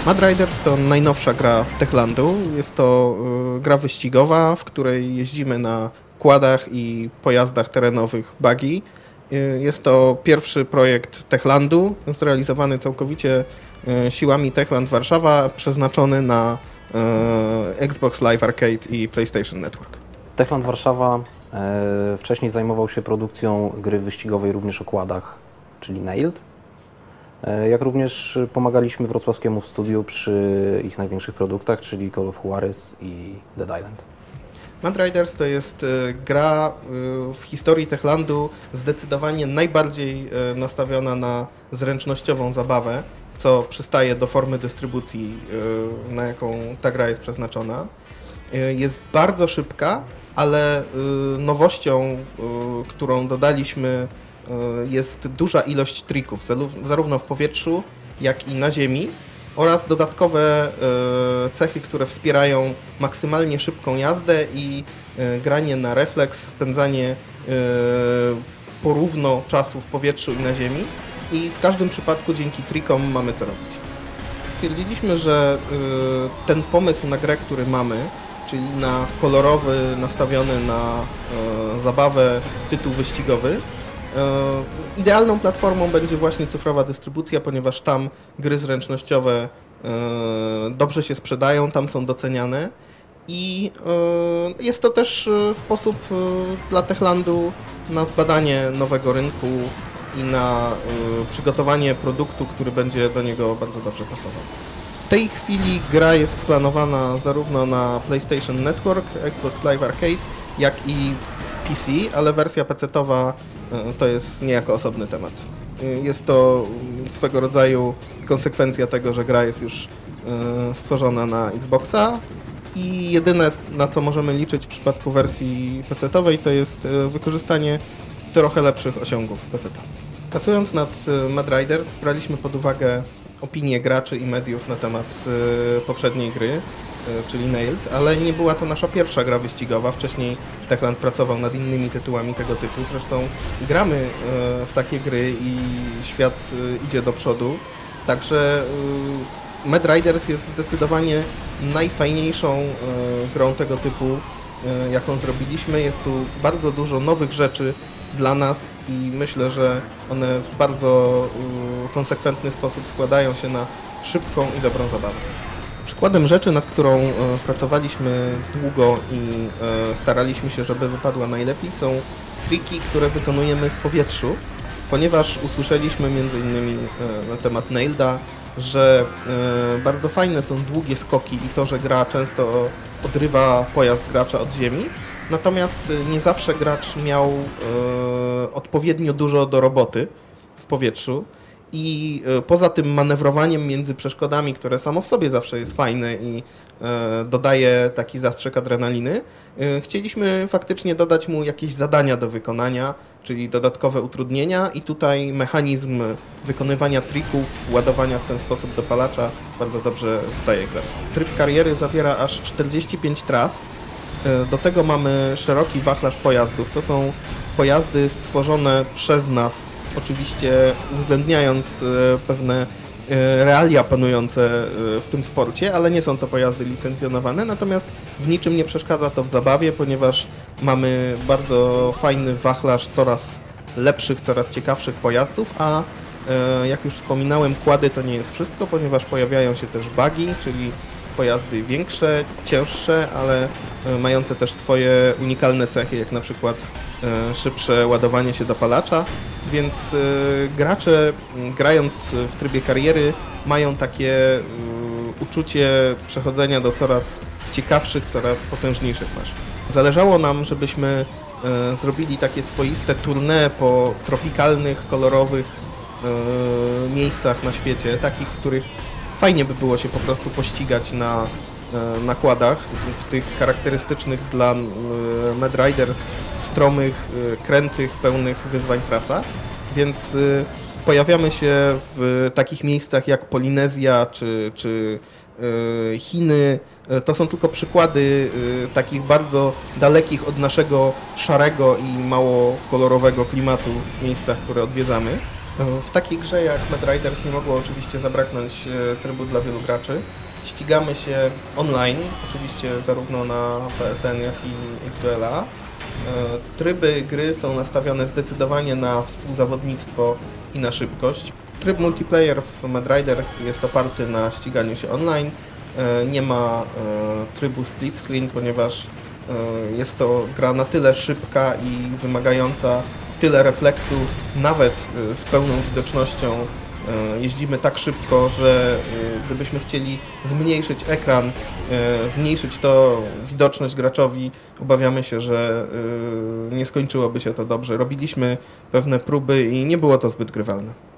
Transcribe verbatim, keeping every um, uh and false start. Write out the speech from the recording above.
Mad Riders to najnowsza gra Techlandu. Jest to y, gra wyścigowa, w której jeździmy na quadach i pojazdach terenowych buggy. Y, jest to pierwszy projekt Techlandu, zrealizowany całkowicie y, siłami Techland Warszawa, przeznaczony na y, Xbox Live Arcade i PlayStation Network. Techland Warszawa e, wcześniej zajmował się produkcją gry wyścigowej również o quadach, czyli Nailed. Jak również pomagaliśmy wrocławskiemu studiu przy ich największych produktach, czyli Call of Juarez i Dead Island. Mad Riders to jest gra w historii Techlandu zdecydowanie najbardziej nastawiona na zręcznościową zabawę, co przystaje do formy dystrybucji, na jaką ta gra jest przeznaczona. Jest bardzo szybka, ale nowością, którą dodaliśmy, jest duża ilość trików, zarówno w powietrzu, jak i na ziemi, oraz dodatkowe cechy, które wspierają maksymalnie szybką jazdę i granie na refleks, spędzanie porówno czasu w powietrzu i na ziemi. I w każdym przypadku dzięki trikom mamy co robić. Stwierdziliśmy, że ten pomysł na grę, który mamy, czyli na kolorowy, nastawiony na zabawę tytuł wyścigowy, idealną platformą będzie właśnie cyfrowa dystrybucja, ponieważ tam gry zręcznościowe dobrze się sprzedają, tam są doceniane i jest to też sposób dla Techlandu na zbadanie nowego rynku i na przygotowanie produktu, który będzie do niego bardzo dobrze pasował. W tej chwili gra jest planowana zarówno na PlayStation Network, Xbox Live Arcade, jak i P C, ale wersja pecetowa to jest niejako osobny temat. Jest to swego rodzaju konsekwencja tego, że gra jest już stworzona na Xboxa i jedyne, na co możemy liczyć w przypadku wersji pecetowej, to jest wykorzystanie trochę lepszych osiągów peceta. Pracując nad Mad Riders braliśmy pod uwagę opinie graczy i mediów na temat poprzedniej gry, czyli Nailed, ale nie była to nasza pierwsza gra wyścigowa. Wcześniej Techland pracował nad innymi tytułami tego typu. Zresztą gramy w takie gry i świat idzie do przodu. Także Mad Riders jest zdecydowanie najfajniejszą grą tego typu, jaką zrobiliśmy. Jest tu bardzo dużo nowych rzeczy dla nas i myślę, że one w bardzo konsekwentny sposób składają się na szybką i dobrą zabawę. Przykładem rzeczy, nad którą pracowaliśmy długo i staraliśmy się, żeby wypadła najlepiej, są triki, które wykonujemy w powietrzu, ponieważ usłyszeliśmy między innymi na temat Nailda, że bardzo fajne są długie skoki i to, że gra często odrywa pojazd gracza od ziemi, natomiast nie zawsze gracz miał odpowiednio dużo do roboty w powietrzu. I poza tym manewrowaniem między przeszkodami, które samo w sobie zawsze jest fajne i e, dodaje taki zastrzyk adrenaliny, e, chcieliśmy faktycznie dodać mu jakieś zadania do wykonania, czyli dodatkowe utrudnienia i tutaj mechanizm wykonywania trików, ładowania w ten sposób dopalacza bardzo dobrze zdaje egzamin. Tryb kariery zawiera aż czterdzieści pięć tras. E, do tego mamy szeroki wachlarz pojazdów. To są pojazdy stworzone przez nas, oczywiście uwzględniając pewne realia panujące w tym sporcie, ale nie są to pojazdy licencjonowane, natomiast w niczym nie przeszkadza to w zabawie, ponieważ mamy bardzo fajny wachlarz coraz lepszych, coraz ciekawszych pojazdów, a jak już wspominałem, quady to nie jest wszystko, ponieważ pojawiają się też buggy, czyli pojazdy większe, cięższe, ale mające też swoje unikalne cechy, jak na przykład szybsze ładowanie się dopalacza, więc gracze grając w trybie kariery mają takie uczucie przechodzenia do coraz ciekawszych, coraz potężniejszych maszyn. Zależało nam, żebyśmy zrobili takie swoiste tournée po tropikalnych, kolorowych miejscach na świecie, takich, w których fajnie by było się po prostu pościgać na nakładach, w tych charakterystycznych dla Mad Riders stromych, krętych, pełnych wyzwań trasach, więc pojawiamy się w takich miejscach jak Polinezja czy, czy Chiny. To są tylko przykłady takich bardzo dalekich od naszego szarego i mało kolorowego klimatu miejscach, które odwiedzamy. W takiej grze jak Mad Riders nie mogło oczywiście zabraknąć trybu dla wielu graczy. Ścigamy się online, oczywiście zarówno na P S N, jak i X B L A. Tryby gry są nastawione zdecydowanie na współzawodnictwo i na szybkość. Tryb multiplayer w Mad Riders jest oparty na ściganiu się online. Nie ma trybu split screen, ponieważ jest to gra na tyle szybka i wymagająca tyle refleksu, nawet z pełną widocznością. Jeździmy tak szybko, że gdybyśmy chcieli zmniejszyć ekran, zmniejszyć to widoczność graczowi, obawiamy się, że nie skończyłoby się to dobrze. Robiliśmy pewne próby i nie było to zbyt grywalne.